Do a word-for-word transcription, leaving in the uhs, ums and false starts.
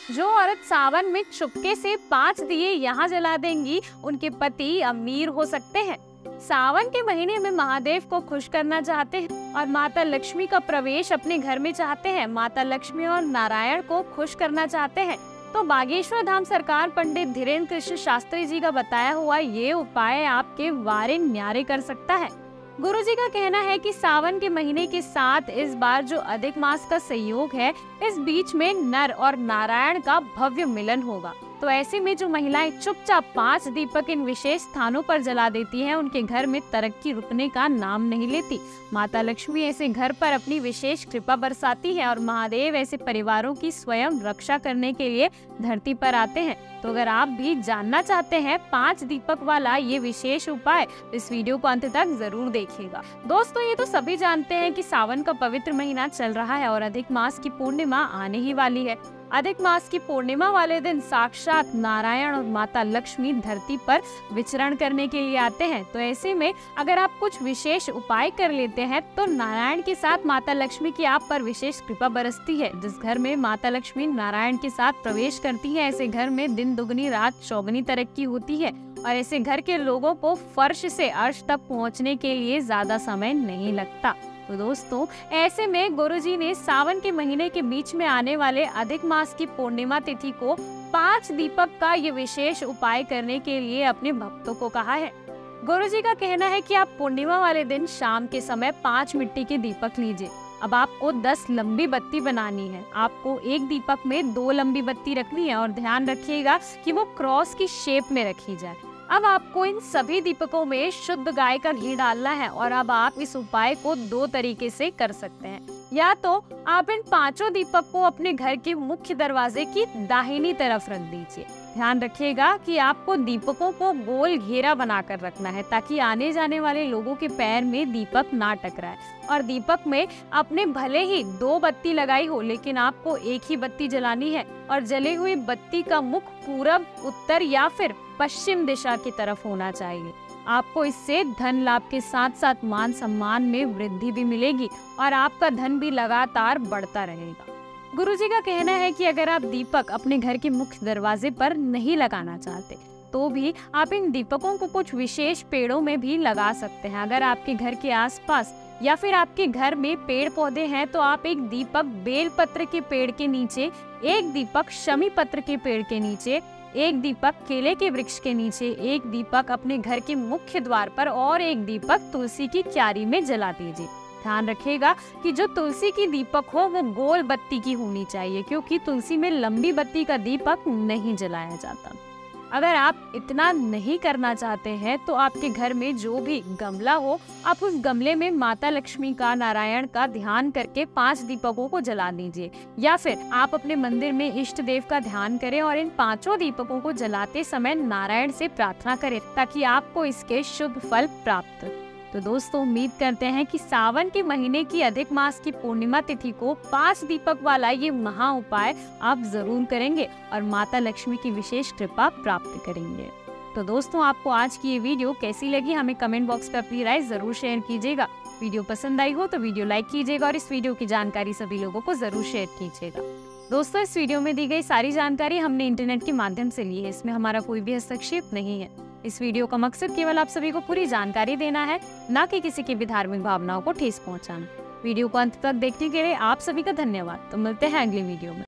जो औरत सावन में चुपके से पांच दिए यहाँ जला देंगी, उनके पति अमीर हो सकते हैं। सावन के महीने में महादेव को खुश करना चाहते हैं और माता लक्ष्मी का प्रवेश अपने घर में चाहते हैं, माता लक्ष्मी और नारायण को खुश करना चाहते हैं, तो बागेश्वर धाम सरकार पंडित धीरेन्द्र कृष्ण शास्त्री जी का बताया हुआ ये उपाय आपके वारे न्यारे कर सकता है। गुरु जी का कहना है कि सावन के महीने के साथ इस बार जो अधिक मास का संयोग है, इस बीच में नर और नारायण का भव्य मिलन होगा। तो ऐसे में जो महिलाएं चुपचाप पांच दीपक इन विशेष स्थानों पर जला देती हैं, उनके घर में तरक्की रुकने का नाम नहीं लेती। माता लक्ष्मी ऐसे घर पर अपनी विशेष कृपा बरसाती है और महादेव ऐसे परिवारों की स्वयं रक्षा करने के लिए धरती पर आते हैं। तो अगर आप भी जानना चाहते हैं पांच दीपक वाला ये विशेष उपाय, तो इस वीडियो को अंत तक जरूर देखिएगा। दोस्तों, ये तो सभी जानते हैं कि सावन का पवित्र महीना चल रहा है और अधिक मास की पूर्णिमा आने ही वाली है। अधिक मास की पूर्णिमा वाले दिन साक्षात नारायण और माता लक्ष्मी धरती पर विचरण करने के लिए आते हैं। तो ऐसे में अगर आप कुछ विशेष उपाय कर लेते हैं, तो नारायण के साथ माता लक्ष्मी की आप पर विशेष कृपा बरसती है। जिस घर में माता लक्ष्मी नारायण के साथ प्रवेश करती है, ऐसे घर में दिन दुगनी रात चौगनी तरक्की होती है और ऐसे घर के लोगों को फर्श से अर्श तक पहुँचने के लिए ज्यादा समय नहीं लगता। तो दोस्तों, ऐसे में गुरुजी ने सावन के महीने के बीच में आने वाले अधिक मास की पूर्णिमा तिथि को पांच दीपक का ये विशेष उपाय करने के लिए अपने भक्तों को कहा है। गुरुजी का कहना है कि आप पूर्णिमा वाले दिन शाम के समय पांच मिट्टी के दीपक लीजिए। अब आपको दस लंबी बत्ती बनानी है। आपको एक दीपक में दो लंबी बत्ती रखनी है और ध्यान रखिएगा कि वो क्रॉस की शेप में रखी जाए। अब आपको इन सभी दीपकों में शुद्ध गाय का घी डालना है और अब आप इस उपाय को दो तरीके से कर सकते हैं। या तो आप इन पांचों दीपक को अपने घर के मुख्य दरवाजे की दाहिनी तरफ रख दीजिए। ध्यान रखिएगा कि आपको दीपकों को गोल घेरा बनाकर रखना है ताकि आने जाने वाले लोगों के पैर में दीपक ना टकराए। और दीपक में आपने भले ही दो बत्ती लगाई हो, लेकिन आपको एक ही बत्ती जलानी है और जले हुई बत्ती का मुख पूरब, उत्तर या फिर पश्चिम दिशा की तरफ होना चाहिए। आपको इससे धन लाभ के साथ साथ मान सम्मान में वृद्धि भी मिलेगी और आपका धन भी लगातार बढ़ता रहेगा। गुरुजी का कहना है कि अगर आप दीपक अपने घर के मुख्य दरवाजे पर नहीं लगाना चाहते, तो भी आप इन दीपकों को कुछ विशेष पेड़ों में भी लगा सकते हैं। अगर आपके घर के आसपास या फिर आपके घर में पेड़ पौधे हैं, तो आप एक दीपक बेल पत्र के पेड़ के नीचे, एक दीपक शमी पत्र के पेड़ के नीचे, एक दीपक केले के वृक्ष के नीचे, एक दीपक अपने घर के मुख्य द्वार पर और एक दीपक तुलसी की क्यारी में जला दीजिए। ध्यान रखिएगा कि जो तुलसी की दीपक हो वो गोल बत्ती की होनी चाहिए, क्योंकि तुलसी में लंबी बत्ती का दीपक नहीं जलाया जाता। अगर आप इतना नहीं करना चाहते हैं, तो आपके घर में जो भी गमला हो, आप उस गमले में माता लक्ष्मी का, नारायण का ध्यान करके पांच दीपकों को जला दीजिए। या फिर आप अपने मंदिर में इष्ट देव का ध्यान करें और इन पांचों दीपकों को जलाते समय नारायण से प्रार्थना करें ताकि आपको इसके शुभ फल प्राप्त। तो दोस्तों, उम्मीद करते हैं कि सावन के महीने की अधिक मास की पूर्णिमा तिथि को पांच दीपक वाला ये महा उपाय आप जरूर करेंगे और माता लक्ष्मी की विशेष कृपा प्राप्त करेंगे। तो दोस्तों, आपको आज की ये वीडियो कैसी लगी, हमें कमेंट बॉक्स पर अपनी राय जरूर शेयर कीजिएगा। वीडियो पसंद आई हो तो वीडियो लाइक कीजिएगा और इस वीडियो की जानकारी सभी लोगों को जरूर शेयर कीजिएगा। दोस्तों, इस वीडियो में दी गई सारी जानकारी हमने इंटरनेट के माध्यम से ली है, इसमें हमारा कोई भी हस्तक्षेप नहीं है। इस वीडियो का मकसद केवल आप सभी को पूरी जानकारी देना है, न कि किसी की भी धार्मिक भावनाओं को ठेस पहुंचाना। वीडियो को अंत तक देखने के लिए आप सभी का धन्यवाद। तो मिलते हैं अगली वीडियो में।